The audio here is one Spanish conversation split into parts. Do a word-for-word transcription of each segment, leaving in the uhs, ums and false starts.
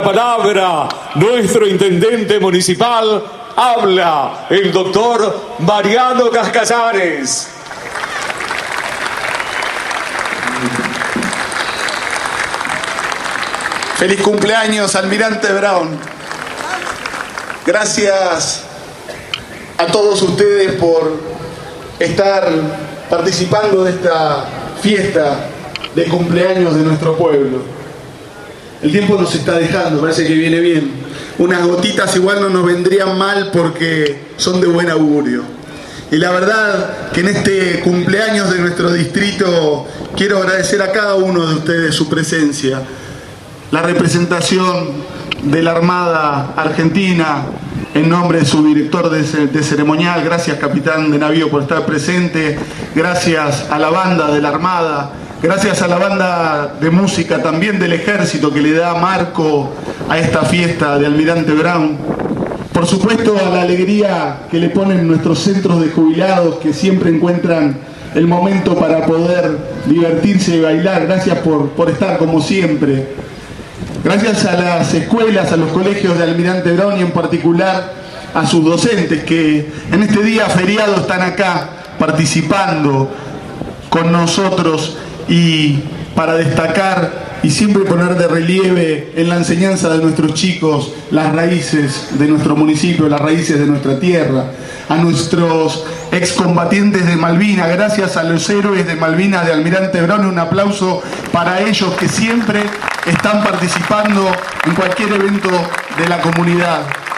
palabra nuestro intendente municipal, habla el doctor Mariano Cascasares. Feliz cumpleaños, Almirante Brown. Gracias a todos ustedes por estar participando de esta fiesta de cumpleaños de nuestro pueblo. El tiempo nos está dejando, parece que viene bien. Unas gotitas igual no nos vendrían mal porque son de buen augurio. Y la verdad que en este cumpleaños de nuestro distrito quiero agradecer a cada uno de ustedes su presencia. La representación de la Armada Argentina en nombre de su director de, de ceremonial, gracias capitán de navío por estar presente, gracias a la banda de la Armada, gracias a la banda de música también del Ejército que le da marco a esta fiesta de Almirante Brown. Por supuesto a la alegría que le ponen nuestros centros de jubilados que siempre encuentran el momento para poder divertirse y bailar. Gracias por, por estar como siempre. Gracias a las escuelas, a los colegios de Almirante Brown y en particular a sus docentes que en este día feriado están acá participando con nosotros y para destacar y siempre poner de relieve en la enseñanza de nuestros chicos las raíces de nuestro municipio, las raíces de nuestra tierra. A nuestros excombatientes de Malvinas, gracias a los héroes de Malvinas de Almirante Brown, un aplauso para ellos que siempre están participando en cualquier evento de la comunidad.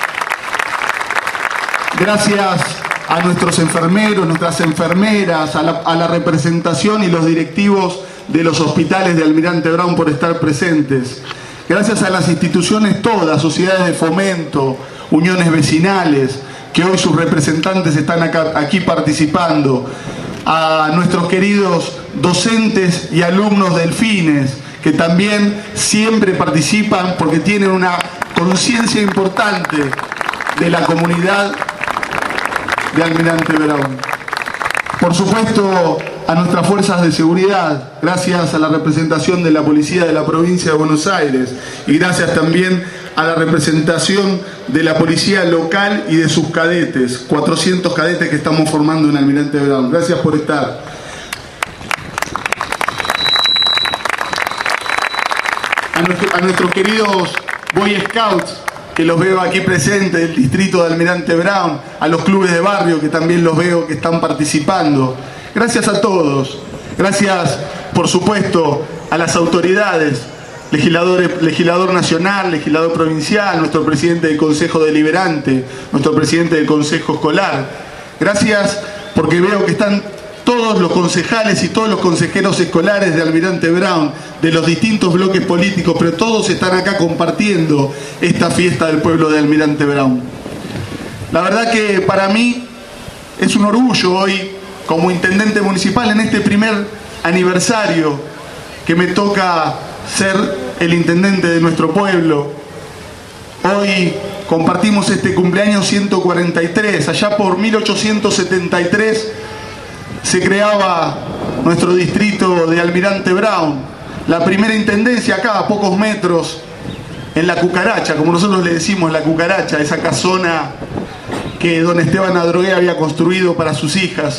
Gracias a nuestros enfermeros, nuestras enfermeras, a la, a la representación y los directivos de los hospitales de Almirante Brown por estar presentes. Gracias a las instituciones todas, sociedades de fomento, uniones vecinales, que hoy sus representantes están acá, aquí participando. A nuestros queridos docentes y alumnos delfines, que también siempre participan porque tienen una conciencia importante de la comunidad de Almirante Brown. Por supuesto, a nuestras fuerzas de seguridad, gracias a la representación de la Policía de la Provincia de Buenos Aires y gracias también a la representación de la Policía Local y de sus cadetes, cuatrocientos cadetes que estamos formando en Almirante Brown. Gracias por estar. A, nuestro, a nuestros queridos Boy Scouts, que los veo aquí presentes, del distrito de Almirante Brown, a los clubes de barrio, que también los veo que están participando. Gracias a todos. Gracias, por supuesto, a las autoridades, legisladores, legislador nacional, legislador provincial, nuestro presidente del Consejo Deliberante, nuestro presidente del Consejo Escolar. Gracias porque veo que están todos los concejales y todos los consejeros escolares de Almirante Brown, de los distintos bloques políticos, pero todos están acá compartiendo esta fiesta del pueblo de Almirante Brown. La verdad que para mí es un orgullo hoy, como intendente municipal, en este primer aniversario que me toca ser el intendente de nuestro pueblo. Hoy compartimos este cumpleaños ciento cuarenta y tres, allá por mil ochocientos setenta y tres se creaba nuestro distrito de Almirante Brown, la primera intendencia acá a pocos metros, en La Cucaracha, como nosotros le decimos, La Cucaracha, esa casona que don Esteban Adrogué había construido para sus hijas.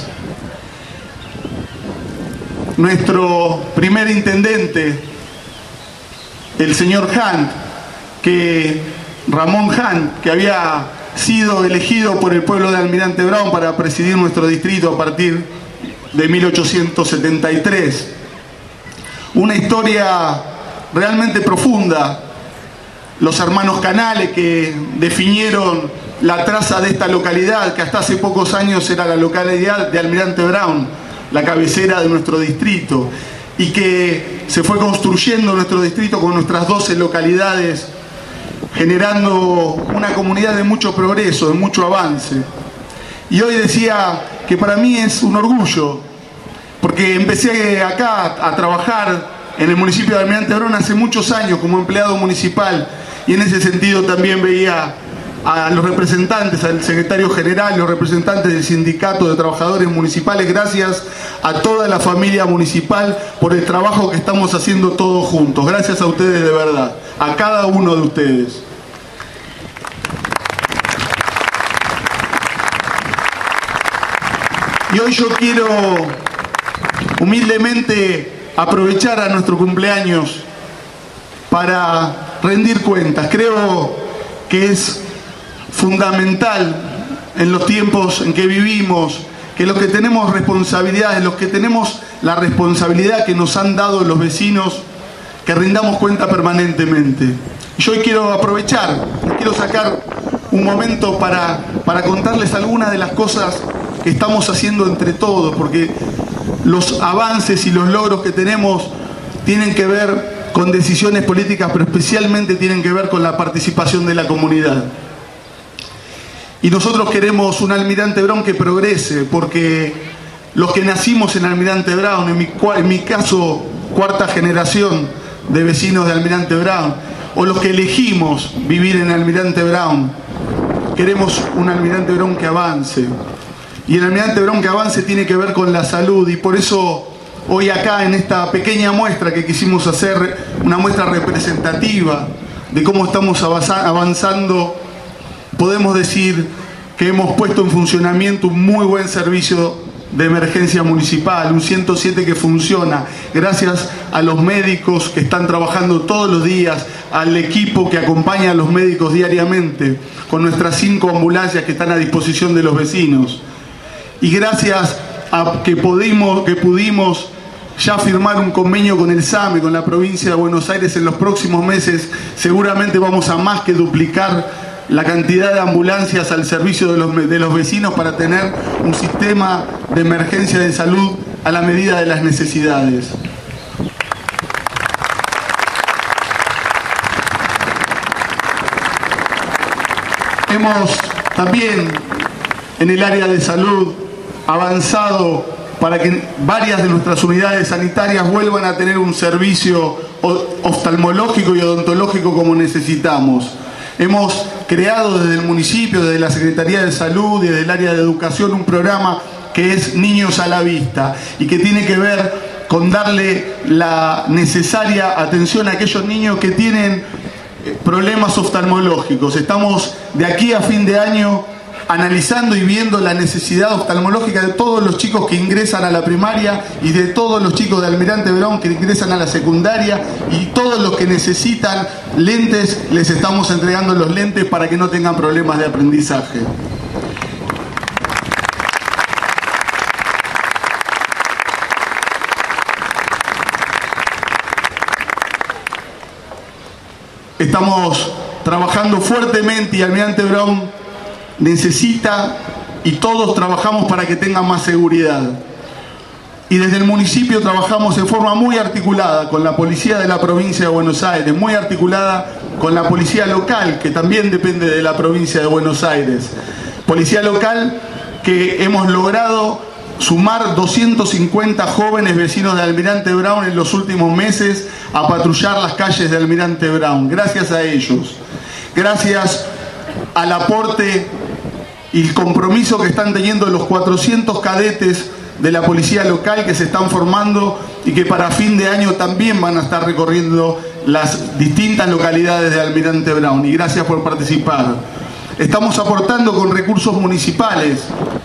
Nuestro primer intendente, el señor Hunt, que Ramón Hunt, que había sido elegido por el pueblo de Almirante Brown para presidir nuestro distrito a partir de mil ochocientos setenta y tres. Una historia realmente profunda. Los hermanos Canales, que definieron la traza de esta localidad, que hasta hace pocos años era la localidad de Almirante Brown, la cabecera de nuestro distrito, y que se fue construyendo nuestro distrito con nuestras doce localidades, generando una comunidad de mucho progreso, de mucho avance. Y hoy decía que para mí es un orgullo, porque empecé acá a trabajar en el municipio de Almirante Brown hace muchos años como empleado municipal, y en ese sentido también veía a los representantes, al secretario general, los representantes del sindicato de trabajadores municipales, gracias a toda la familia municipal por el trabajo que estamos haciendo todos juntos. Gracias a ustedes de verdad, a cada uno de ustedes. Y hoy yo quiero humildemente aprovechar a nuestro cumpleaños para rendir cuentas. Creo que es fundamental en los tiempos en que vivimos, que los que tenemos responsabilidades, los que tenemos la responsabilidad que nos han dado los vecinos, que rindamos cuenta permanentemente. Yo hoy quiero aprovechar, quiero sacar un momento para, para contarles algunas de las cosas que estamos haciendo entre todos, porque los avances y los logros que tenemos tienen que ver con decisiones políticas, pero especialmente tienen que ver con la participación de la comunidad. Y nosotros queremos un Almirante Brown que progrese, porque los que nacimos en Almirante Brown, en mi, en mi caso, cuarta generación de vecinos de Almirante Brown, o los que elegimos vivir en Almirante Brown, queremos un Almirante Brown que avance. Y el Almirante Brown que avance tiene que ver con la salud, y por eso hoy acá en esta pequeña muestra que quisimos hacer, una muestra representativa de cómo estamos avanzando, podemos decir que hemos puesto en funcionamiento un muy buen servicio de emergencia municipal, un ciento siete que funciona, gracias a los médicos que están trabajando todos los días, al equipo que acompaña a los médicos diariamente, con nuestras cinco ambulancias que están a disposición de los vecinos. Y gracias a que pudimos, que pudimos ya firmar un convenio con el SAME, con la provincia de Buenos Aires, en los próximos meses seguramente vamos a más que duplicar la cantidad de ambulancias al servicio de los, de los vecinos para tener un sistema de emergencia de salud a la medida de las necesidades. Hemos también en el área de salud avanzado para que varias de nuestras unidades sanitarias vuelvan a tener un servicio oftalmológico y odontológico como necesitamos. Hemos creado desde el municipio, desde la Secretaría de Salud y desde el área de Educación un programa que es Niños a la Vista y que tiene que ver con darle la necesaria atención a aquellos niños que tienen problemas oftalmológicos. Estamos de aquí a fin de año analizando y viendo la necesidad oftalmológica de todos los chicos que ingresan a la primaria y de todos los chicos de Almirante Brown que ingresan a la secundaria, y todos los que necesitan lentes les estamos entregando los lentes para que no tengan problemas de aprendizaje. Estamos trabajando fuertemente y Almirante Brown necesita, y todos trabajamos para que tengan más seguridad. Y desde el municipio trabajamos en forma muy articulada con la policía de la provincia de Buenos Aires, muy articulada con la policía local, que también depende de la provincia de Buenos Aires. Policía local que hemos logrado sumar doscientos cincuenta jóvenes vecinos de Almirante Brown en los últimos meses a patrullar las calles de Almirante Brown. Gracias a ellos, gracias al aporte y el compromiso que están teniendo los cuatrocientos cadetes de la policía local que se están formando y que para fin de año también van a estar recorriendo las distintas localidades de Almirante Brown. Y gracias por participar. Estamos aportando con recursos municipales,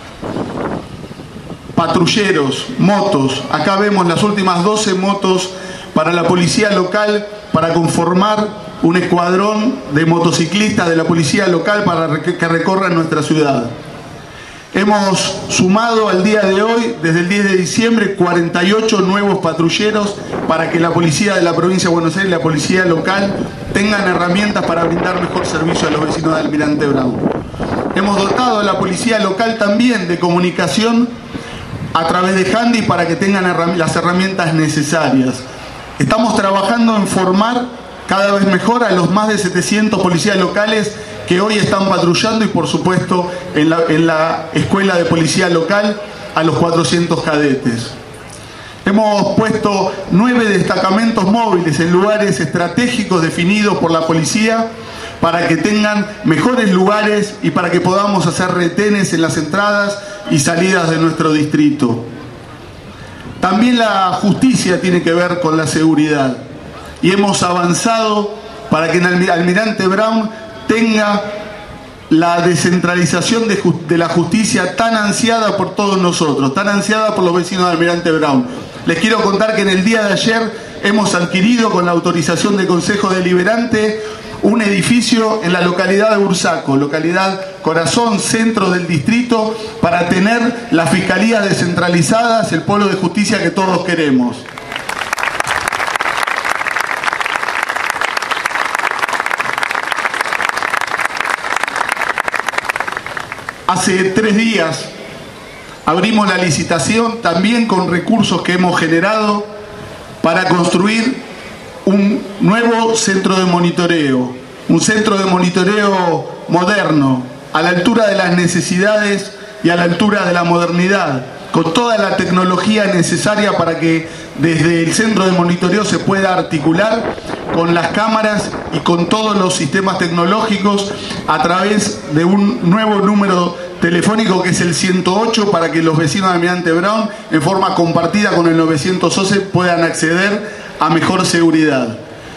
patrulleros, motos. Acá vemos las últimas doce motos para la policía local para conformar un escuadrón de motociclistas de la policía local para que recorran nuestra ciudad. Hemos sumado al día de hoy, desde el diez de diciembre, cuarenta y ocho nuevos patrulleros para que la policía de la provincia de Buenos Aires y la policía local tengan herramientas para brindar mejor servicio a los vecinos de Almirante Brown. Hemos dotado a la policía local también de comunicación a través de Handy para que tengan las herramientas necesarias. Estamos trabajando en formar cada vez mejor a los más de setecientos policías locales que hoy están patrullando, y por supuesto en la, en la escuela de policía local a los cuatrocientos cadetes. Hemos puesto nueve destacamentos móviles en lugares estratégicos definidos por la policía para que tengan mejores lugares y para que podamos hacer retenes en las entradas y salidas de nuestro distrito. También la justicia tiene que ver con la seguridad y hemos avanzado para que en Almirante Brown tenga la descentralización de, de la justicia tan ansiada por todos nosotros, tan ansiada por los vecinos de Almirante Brown. Les quiero contar que en el día de ayer hemos adquirido con la autorización del Consejo Deliberante un edificio en la localidad de Bursaco, localidad corazón, centro del distrito, para tener las fiscalías descentralizadas, el polo de justicia que todos queremos. Hace tres días abrimos la licitación también con recursos que hemos generado para construir un nuevo centro de monitoreo, un centro de monitoreo moderno, a la altura de las necesidades y a la altura de la modernidad, con toda la tecnología necesaria para que desde el centro de monitoreo se pueda articular con las cámaras y con todos los sistemas tecnológicos a través de un nuevo número telefónico que es el ciento ocho, para que los vecinos de Almirante Brown en forma compartida con el novecientos once puedan acceder a mejor seguridad.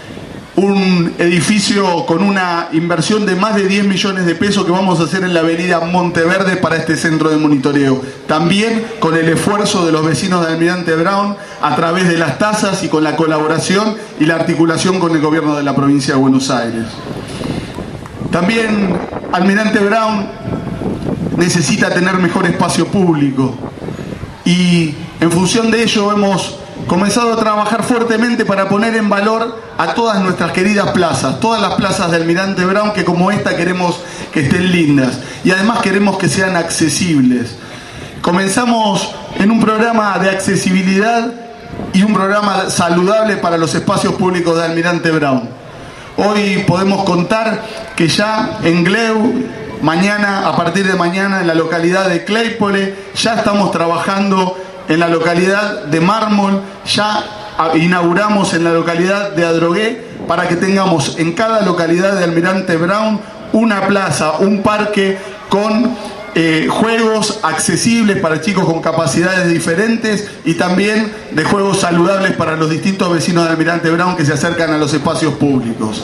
Un edificio con una inversión de más de diez millones de pesos que vamos a hacer en la avenida Monteverde para este centro de monitoreo. También con el esfuerzo de los vecinos de Almirante Brown a través de las tasas y con la colaboración y la articulación con el gobierno de la provincia de Buenos Aires. También Almirante Brown necesita tener mejor espacio público y en función de ello hemos comenzado a trabajar fuertemente para poner en valor a todas nuestras queridas plazas, todas las plazas de Almirante Brown, que como esta queremos que estén lindas y además queremos que sean accesibles. Comenzamos en un programa de accesibilidad y un programa saludable para los espacios públicos de Almirante Brown. Hoy podemos contar que ya en Gleu, mañana, a partir de mañana en la localidad de Claypole, ya estamos trabajando en la localidad de Mármol, ya inauguramos en la localidad de Adrogué, para que tengamos en cada localidad de Almirante Brown una plaza, un parque con eh, juegos accesibles para chicos con capacidades diferentes y también de juegos saludables para los distintos vecinos de Almirante Brown que se acercan a los espacios públicos.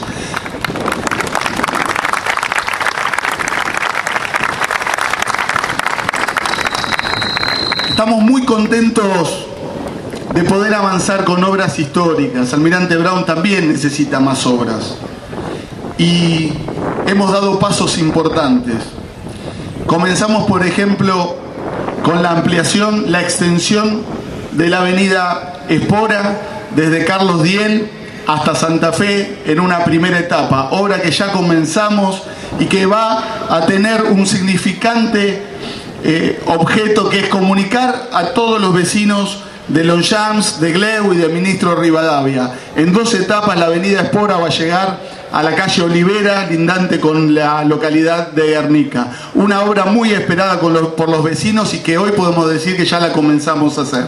Estamos muy contentos de poder avanzar con obras históricas. Almirante Brown también necesita más obras. Y hemos dado pasos importantes. Comenzamos, por ejemplo, con la ampliación, la extensión de la avenida Espora, desde Carlos Diel hasta Santa Fe en una primera etapa. Obra que ya comenzamos y que va a tener un significante Eh, objeto que es comunicar a todos los vecinos de Longchamps, de Gleu y de Ministro Rivadavia. En dos etapas la avenida Espora va a llegar a la calle Olivera, lindante con la localidad de Guernica. Una obra muy esperada con los, por los vecinos y que hoy podemos decir que ya la comenzamos a hacer.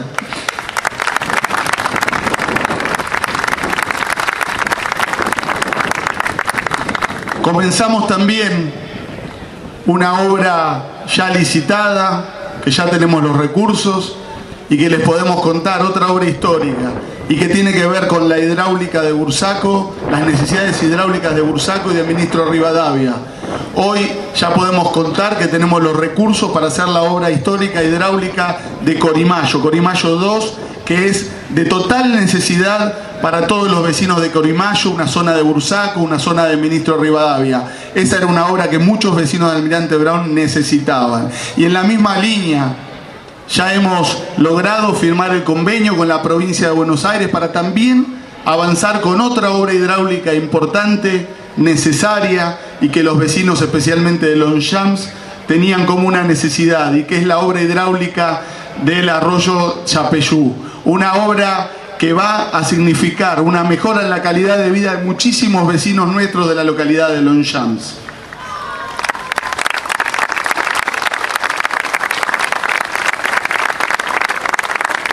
Comenzamos también una obra ya licitada, que ya tenemos los recursos y que les podemos contar, otra obra histórica y que tiene que ver con la hidráulica de Bursaco, las necesidades hidráulicas de Bursaco y de Ministro Rivadavia. Hoy ya podemos contar que tenemos los recursos para hacer la obra histórica hidráulica de Corimayo, Corimayo dos, que es de total necesidad para todos los vecinos de Corimayo, una zona de Bursaco, una zona de Ministro Rivadavia. Esa era una obra que muchos vecinos de Almirante Brown necesitaban. Y en la misma línea, ya hemos logrado firmar el convenio con la provincia de Buenos Aires para también avanzar con otra obra hidráulica importante, necesaria, y que los vecinos, especialmente de Longchamps, tenían como una necesidad, y que es la obra hidráulica del arroyo Chapeyú. Una obra que va a significar una mejora en la calidad de vida de muchísimos vecinos nuestros de la localidad de Longchamps.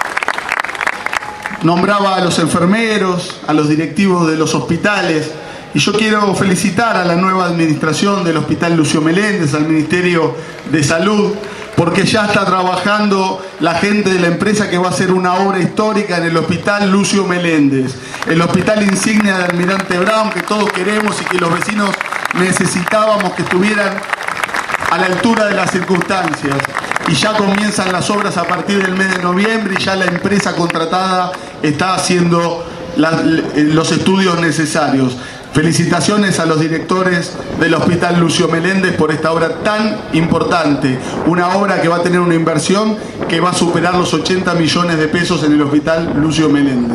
Nombraba a los enfermeros, a los directivos de los hospitales Y yo quiero felicitar a la nueva administración del Hospital Lucio Meléndez, al Ministerio de Salud, porque ya está trabajando la gente de la empresa que va a hacer una obra histórica en el Hospital Lucio Meléndez, el hospital insignia de Almirante Brown, que todos queremos y que los vecinos necesitábamos que estuvieran a la altura de las circunstancias. Y ya comienzan las obras a partir del mes de noviembre y ya la empresa contratada está haciendo la, los estudios necesarios. Felicitaciones a los directores del Hospital Lucio Meléndez por esta obra tan importante, una obra que va a tener una inversión que va a superar los ochenta millones de pesos en el Hospital Lucio Meléndez.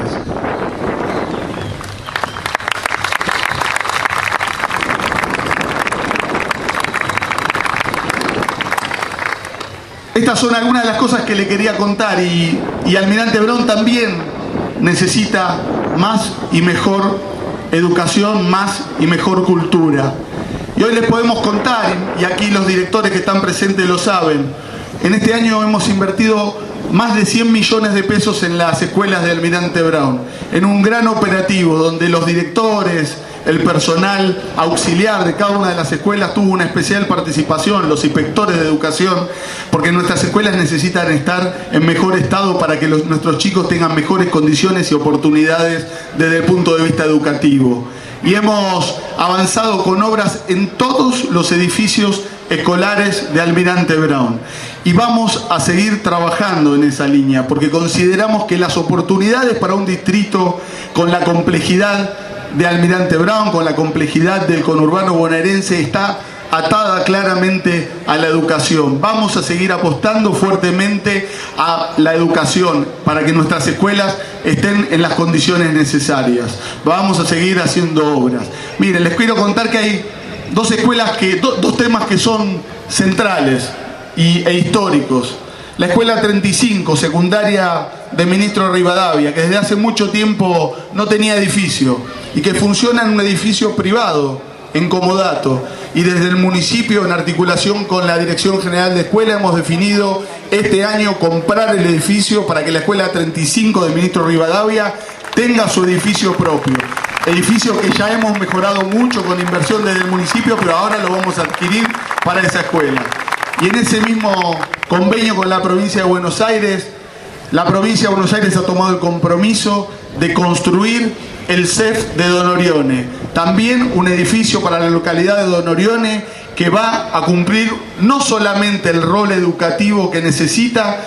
Estas son algunas de las cosas que le quería contar y, y Almirante Brown también necesita más y mejor educación, más y mejor cultura. Y hoy les podemos contar, y aquí los directores que están presentes lo saben, en este año hemos invertido más de cien millones de pesos en las escuelas de Almirante Brown, en un gran operativo donde los directores, el personal auxiliar de cada una de las escuelas tuvo una especial participación, los inspectores de educación, porque nuestras escuelas necesitan estar en mejor estado para que los, nuestros chicos tengan mejores condiciones y oportunidades desde el punto de vista educativo. Y hemos avanzado con obras en todos los edificios escolares de Almirante Brown. Y vamos a seguir trabajando en esa línea, porque consideramos que las oportunidades para un distrito con la complejidad de Almirante Brown, con la complejidad del conurbano bonaerense, está atada claramente a la educación. Vamos a seguir apostando fuertemente a la educación para que nuestras escuelas estén en las condiciones necesarias. Vamos a seguir haciendo obras. Miren, les quiero contar que hay dos escuelas, que, do, dos temas que son centrales y, e históricos. La escuela treinta y cinco, secundaria de Ministro Rivadavia, que desde hace mucho tiempo no tenía edificio y que funciona en un edificio privado, en comodato. Y desde el municipio, en articulación con la Dirección General de Escuela, hemos definido este año comprar el edificio para que la escuela treinta y cinco de Ministro Rivadavia tenga su edificio propio. Edificio que ya hemos mejorado mucho con inversión desde el municipio, pero ahora lo vamos a adquirir para esa escuela. Y en ese mismo convenio con la provincia de Buenos Aires, la provincia de Buenos Aires ha tomado el compromiso de construir el C E F de Don Orione. También un edificio para la localidad de Don Orione que va a cumplir no solamente el rol educativo que necesita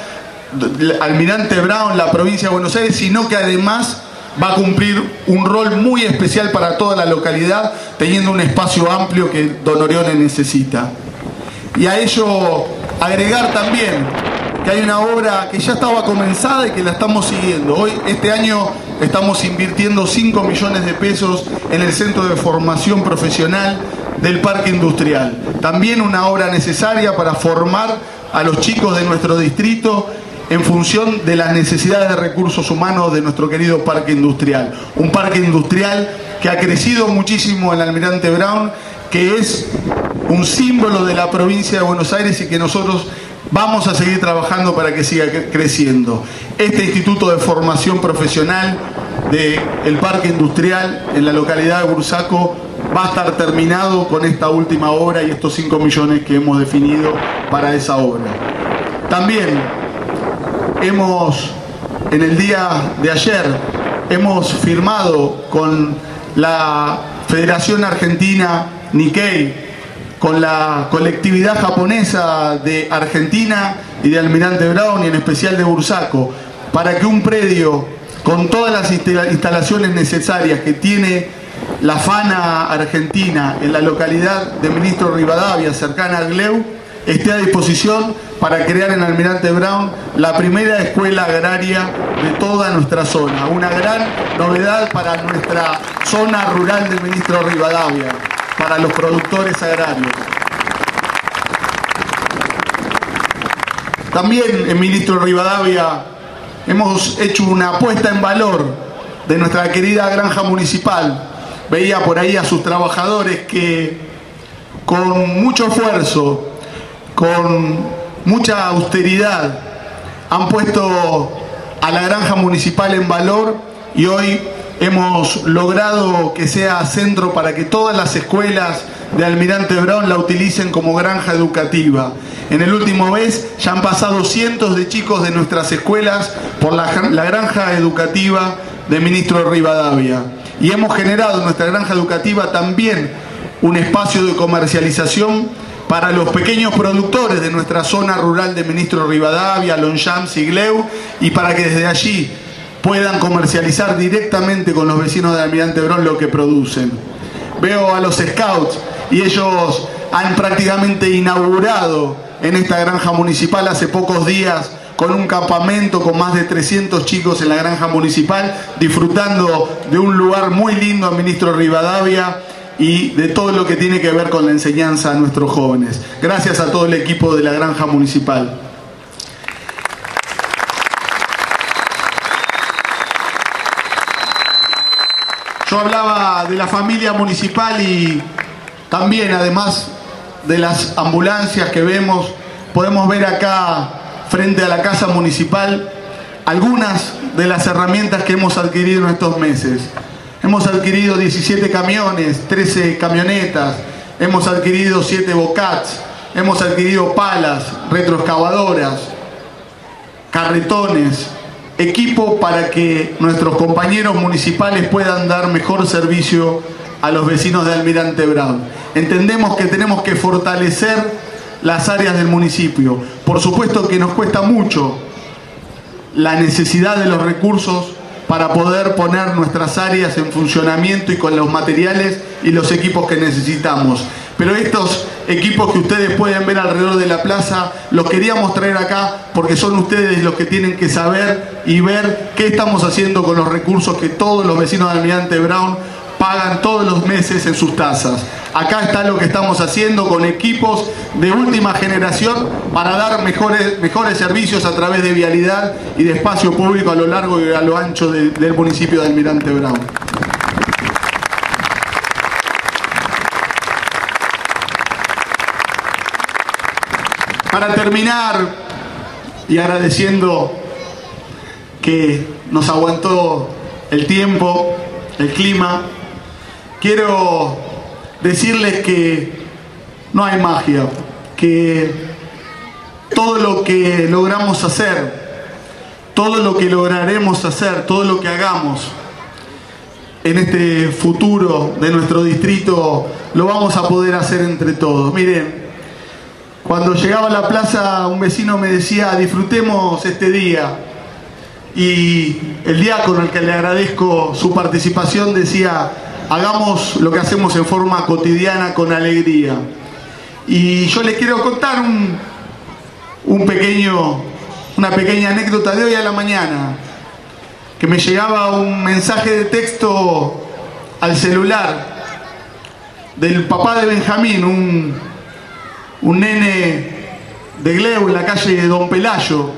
Almirante Brown, la provincia de Buenos Aires, sino que además va a cumplir un rol muy especial para toda la localidad, teniendo un espacio amplio que Don Orione necesita. Y a ello agregar también que hay una obra que ya estaba comenzada y que la estamos siguiendo. Hoy, este año, estamos invirtiendo cinco millones de pesos en el Centro de Formación Profesional del Parque Industrial. También una obra necesaria para formar a los chicos de nuestro distrito en función de las necesidades de recursos humanos de nuestro querido Parque Industrial. Un parque industrial que ha crecido muchísimo en Almirante Brown, que es un símbolo de la provincia de Buenos Aires y que nosotros vamos a seguir trabajando para que siga creciendo. Este Instituto de Formación Profesional del Parque Industrial en la localidad de Bursaco va a estar terminado con esta última obra y estos cinco millones que hemos definido para esa obra. También hemos, en el día de ayer, hemos firmado con la Federación Argentina Nikkei, con la colectividad japonesa de Argentina y de Almirante Brown y en especial de Bursaco, para que un predio con todas las instalaciones necesarias que tiene la FANA Argentina en la localidad de Ministro Rivadavia, cercana a Gleu, esté a disposición para crear en Almirante Brown la primera escuela agraria de toda nuestra zona. Una gran novedad para nuestra zona rural de Ministro Rivadavia, para los productores agrarios. También en Ministro Rivadavia hemos hecho una puesta en valor de nuestra querida granja municipal. Veía por ahí a sus trabajadores que con mucho esfuerzo, con mucha austeridad, han puesto a la granja municipal en valor y hoy hemos logrado que sea centro para que todas las escuelas de Almirante Brown la utilicen como granja educativa. En el último mes ya han pasado cientos de chicos de nuestras escuelas por la, la granja educativa de Ministro Rivadavia. Y hemos generado en nuestra granja educativa también un espacio de comercialización para los pequeños productores de nuestra zona rural de Ministro Rivadavia, Longchamp, Sigleu, y para que desde allí puedan comercializar directamente con los vecinos de Almirante Brown lo que producen. Veo a los scouts y ellos han prácticamente inaugurado en esta granja municipal hace pocos días con un campamento con más de trescientos chicos en la granja municipal, disfrutando de un lugar muy lindo a Ministro Rivadavia y de todo lo que tiene que ver con la enseñanza a nuestros jóvenes. Gracias a todo el equipo de la granja municipal. Yo hablaba de la familia municipal y también, además de las ambulancias que vemos, podemos ver acá frente a la casa municipal algunas de las herramientas que hemos adquirido en estos meses. Hemos adquirido diecisiete camiones, trece camionetas, hemos adquirido siete bocats, hemos adquirido palas, retroexcavadoras, carretones, equipo para que nuestros compañeros municipales puedan dar mejor servicio a los vecinos de Almirante Brown. Entendemos que tenemos que fortalecer las áreas del municipio. Por supuesto que nos cuesta mucho la necesidad de los recursos para poder poner nuestras áreas en funcionamiento y con los materiales y los equipos que necesitamos. Pero estos equipos que ustedes pueden ver alrededor de la plaza, los queríamos traer acá porque son ustedes los que tienen que saber y ver qué estamos haciendo con los recursos que todos los vecinos de Almirante Brown pagan todos los meses en sus tasas. Acá está lo que estamos haciendo con equipos de última generación para dar mejores, mejores servicios a través de vialidad y de espacio público a lo largo y a lo ancho de, del municipio de Almirante Brown. Para terminar, y agradeciendo que nos aguantó el tiempo, el clima, quiero decirles que no hay magia, que todo lo que logramos hacer, todo lo que lograremos hacer, todo lo que hagamos en este futuro de nuestro distrito, lo vamos a poder hacer entre todos. Miren, cuando llegaba a la plaza un vecino me decía, disfrutemos este día, y el diácono, al que le agradezco su participación, decía, hagamos lo que hacemos en forma cotidiana con alegría. Y yo les quiero contar un, un pequeño, una pequeña anécdota de hoy a la mañana, que me llegaba un mensaje de texto al celular del papá de Benjamín, un, un nene de Gleu en la calle Don Pelayo,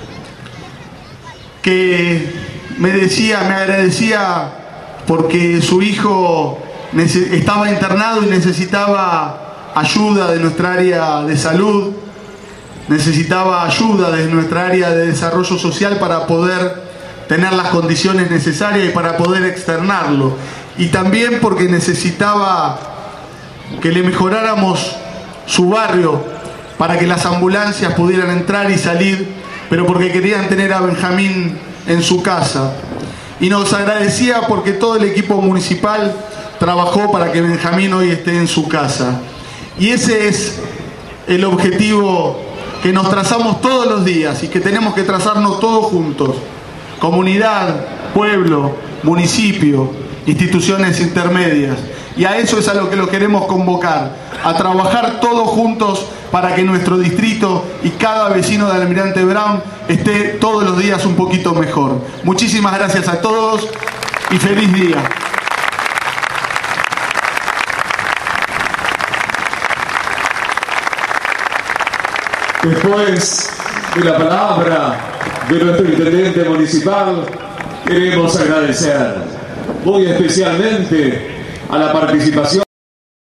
que me decía, me agradecía porque su hijo estaba internado y necesitaba ayuda de nuestra área de salud, necesitaba ayuda de nuestra área de desarrollo social para poder tener las condiciones necesarias y para poder externarlo. Y también porque necesitaba que le mejoráramos su barrio para que las ambulancias pudieran entrar y salir, pero porque querían tener a Benjamín en su casa. Y nos agradecía porque todo el equipo municipal trabajó para que Benjamín hoy esté en su casa. Y ese es el objetivo que nos trazamos todos los días y que tenemos que trazarnos todos juntos. Comunidad, pueblo, municipio, instituciones intermedias. Y a eso es a lo que lo queremos convocar, a trabajar todos juntos para que nuestro distrito y cada vecino de Almirante Brown esté todos los días un poquito mejor. Muchísimas gracias a todos y feliz día. Después de la palabra de nuestro intendente municipal, queremos agradecer muy especialmente a la participación